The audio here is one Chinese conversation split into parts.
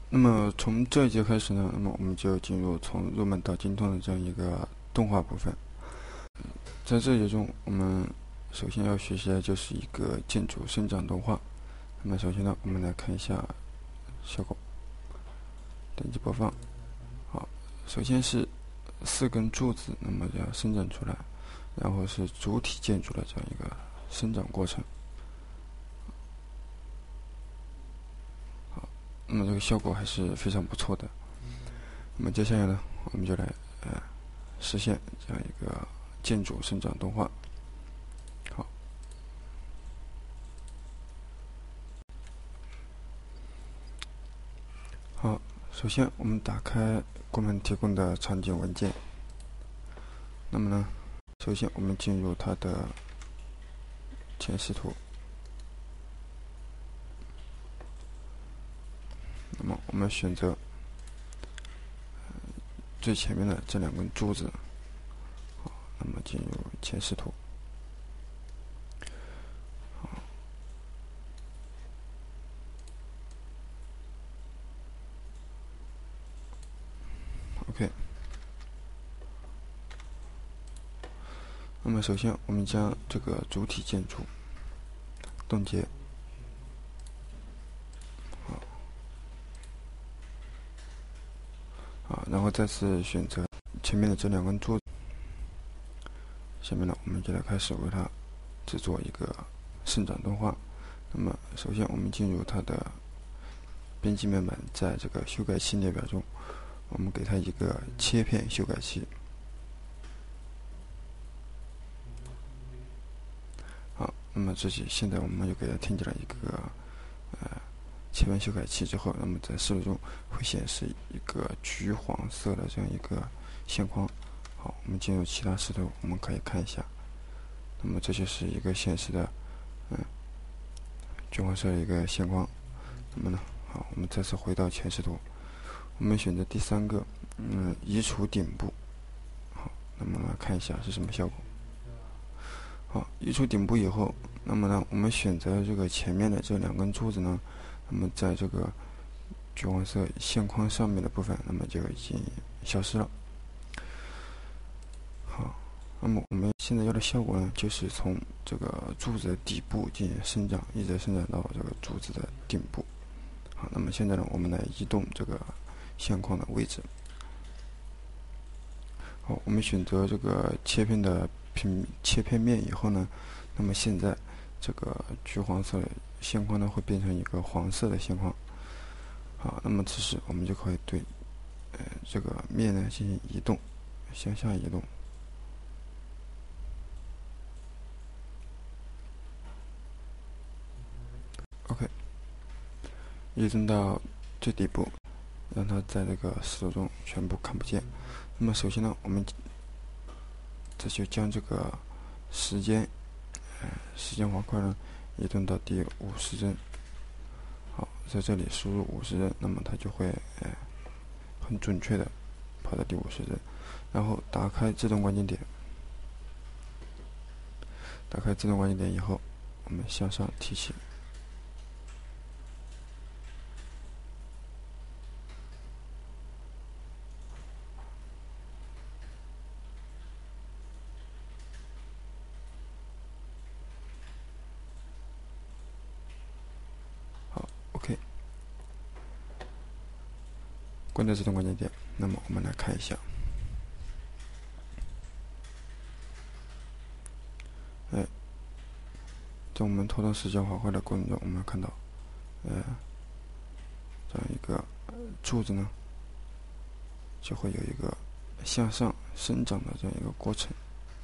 那么从这一节开始呢，那么我们就进入从入门到精通的这样一个动画部分。在这一节中，我们首先要学习的就是一个建筑生长动画。那么首先呢，我们来看一下效果，点击播放。好，首先是4根柱子，那么要生长出来，然后是主体建筑的这样一个生长过程。那么这个效果还是非常不错的。那么接下来呢，我们就来实现这样一个建筑生长动画。好，首先我们打开我们提供的场景文件。那么呢，首先我们进入它的前视图。那么我们选择最前面的这2根柱子。好，那么进入前视图。OK。那么首先我们将这个主体建筑冻结。好，然后再次选择前面的这2根柱子。下面呢，我们就来开始为它制作一个生长动画。那么首先我们进入它的编辑面板，在这个修改器列表中，我们给它一个切片修改器。好，那么现在我们又给它添加了一个切片修改器之后，那么在视图中会显示一个橘黄色的这样一个线框。好，我们进入其他视图，我们可以看一下。那么这就是一个显示的橘黄色的一个线框。那么呢，好，我们再次回到前视图，我们选择第3个，移除顶部。好，那么来看一下是什么效果。好，移除顶部以后，那么呢，我们选择这个前面的这2根柱子呢，那么在这个橘黄色线框上面的部分，那么就已经消失了。好，那么我们现在要的效果呢，就是从这个柱子的底部进行生长，一直生长到这个柱子的顶部。好，那么现在呢，我们来移动这个线框的位置。好，我们选择这个切片面以后呢，那么现在这个橘黄色的线框呢会变成一个黄色的线框。好，那么此时我们就可以对这个面呢进行移动，向下移动。OK， 移动到最底部，让它在这个视图中全部看不见。那么首先呢，我们这就将这个时间环块呢移动到第50帧。好，在这里输入50帧，那么它就会很准确的跑到第50帧。然后打开自动关键点。打开自动关键点以后，我们向上提起。好 ，OK。关掉自动关键点，那么我们来看一下。在我们拖动视角滑块的过程中，我们看到，这样一个柱子呢，就会有一个向上生长的这样一个过程。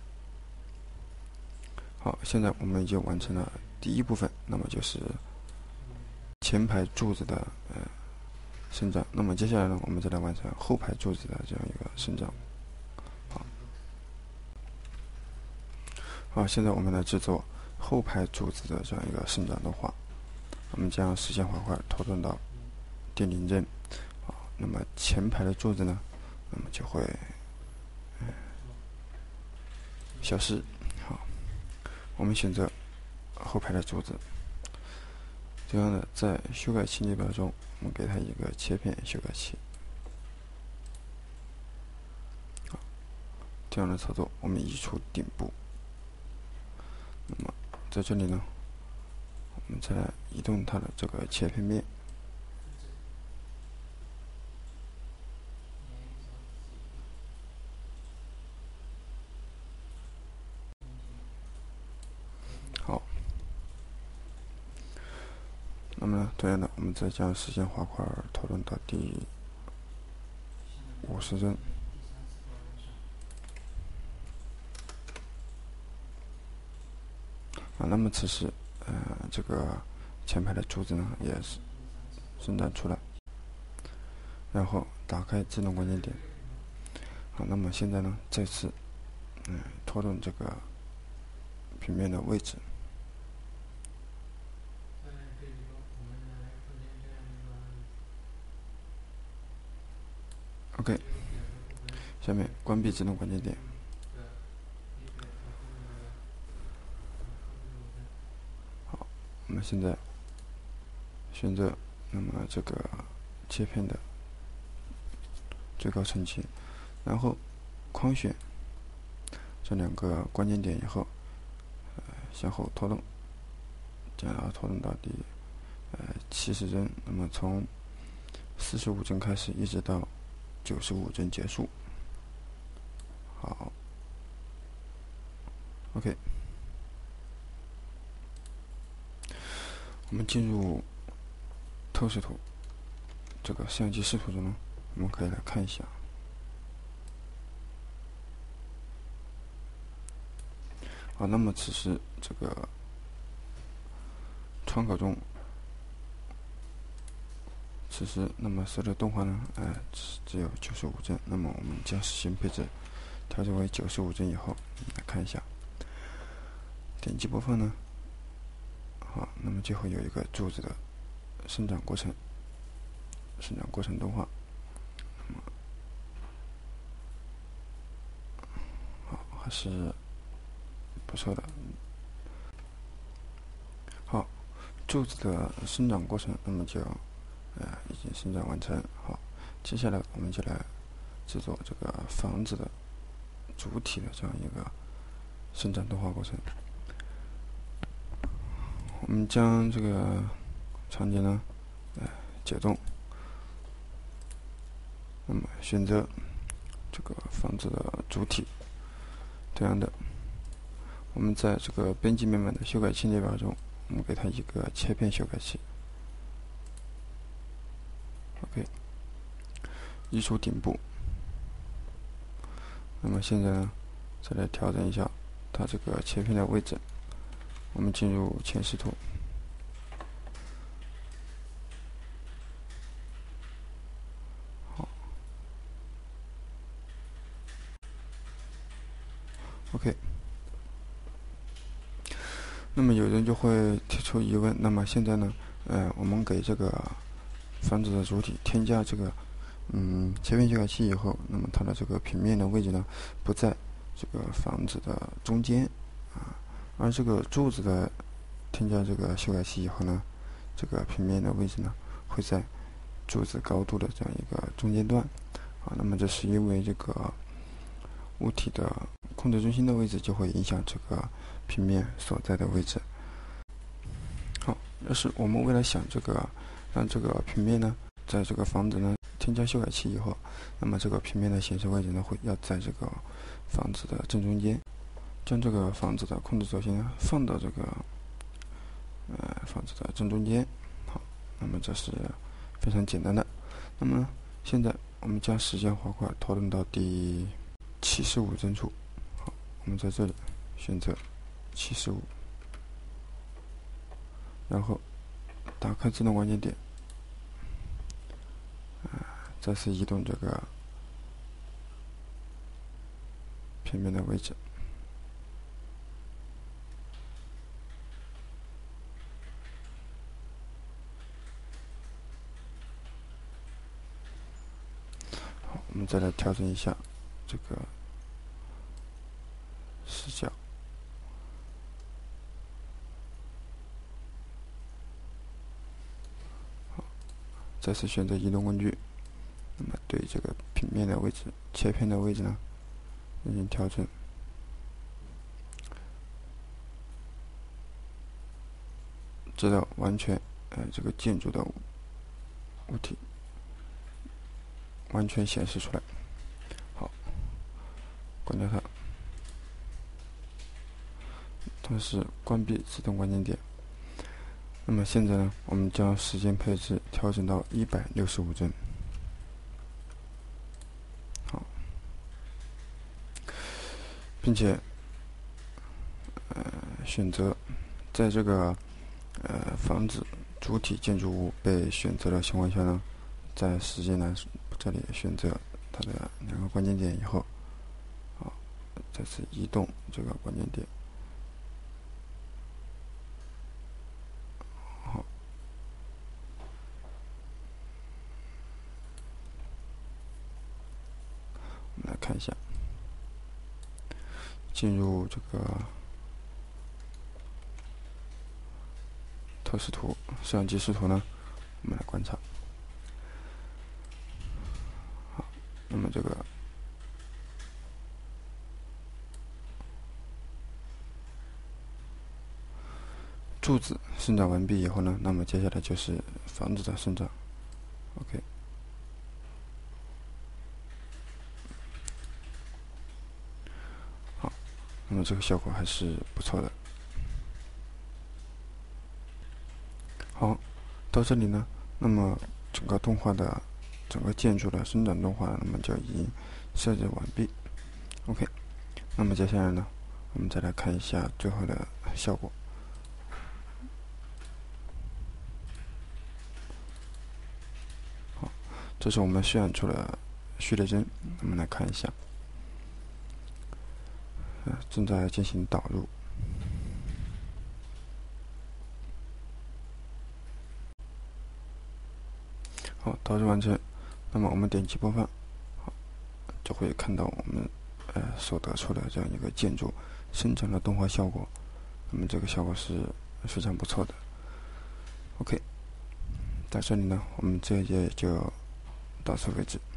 好，现在我们已经完成了第1部分，那么就是前排柱子的生长。那么接下来呢，我们再来完成后排柱子的这样一个生长。好，现在我们来制作后排柱子的这样一个生长动画。我们将视线滑块拖动到第0帧。好，那么前排的柱子呢，那么就会消失。好，我们选择后排的柱子。 这样的，在修改器列表中，我们给它一个切片修改器。这样的操作，我们移除顶部。那么在这里呢，我们再来移动它的这个切片面。好，那么呢，同样的，我们再将时间滑块拖动到第50帧。那么此时，这个前排的柱子呢也是伸展出来，然后打开自动关键点。好，那么现在呢，再次，拖动这个平面的位置。OK， 下面关闭自动关键点。好，我们现在选择那么这个切片的最高成绩，然后框选这2个关键点以后，向后拖动，将它拖动到第70帧。那么从45帧开始，一直到95帧结束。好 ，OK， 我们进入透视图这个相机视图中呢，我们可以来看一下。好，那么此时这个窗口中，此时那么所有的动画呢，只有95帧。那么我们将实现配置调整为95帧以后，来看一下。点击播放呢，好，那么最后有一个柱子的生长过程动画。那么好，还是不错的。好，柱子的生长过程，那么就已经生长完成。好，接下来我们就来制作这个房子的主体的这样一个生长动画过程。我们将这个场景呢，解冻，那么选择这个房子的主体。同样的，我们在这个编辑面板的修改器列表中，我们给它一个切片修改器。OK， 移除顶部。那么现在呢，再来调整一下它这个切片的位置。我们进入前视图。好 ，OK。那么有人就会提出疑问，那么现在呢，我们给这个房子的主体添加这个切片修改器以后，那么它的这个平面的位置呢，不在这个房子的中间而这个柱子的添加这个修改器以后呢，这个平面的位置呢会在柱子高度的这样一个中间段那么这是因为这个物体的控制中心的位置就会影响这个平面所在的位置。好，要是我们为了想这个让这个平面呢，在这个房子呢添加修改器以后，那么这个平面的显示位置呢要在这个房子的正中间，将这个房子的控制轴心呢放到这个房子的正中间。好，那么这是非常简单的。那么现在我们将时间滑块拖动到第75帧处。好，我们在这里选择75，然后打开自动关键点，再次移动这个平面的位置。好，我们再来调整一下这个视角。 再次选择移动工具，那么对这个平面的位置、切片的位置呢进行调整，直到完全这个建筑的物体完全显示出来。好，关掉它，同时关闭自动关键点。那么现在呢，我们将时间配置调整到165帧。好，并且选择在这个房子主体建筑物被选择的情况下呢，在时间栏这里选择它的2个关键点以后，好，再次移动这个关键点。好，我们来看一下，进入这个透视图、摄像机视图呢，我们来观察。好，那么这个柱子生长完毕以后呢，那么接下来就是房子的生长。OK， 好，那么这个效果还是不错的。好，到这里呢，那么整个建筑的生长动画，那么就已经设置完毕。OK， 那么接下来呢，我们再来看一下最后的效果。好，这是我们渲染出了序列帧，我们来看一下，正在进行导入。好，导入完成。那么我们点击播放，好，就会看到我们所得出的这样一个建筑生长的动画效果。那么这个效果是非常不错的。OK， 到这里呢，我们这一节就到此为止。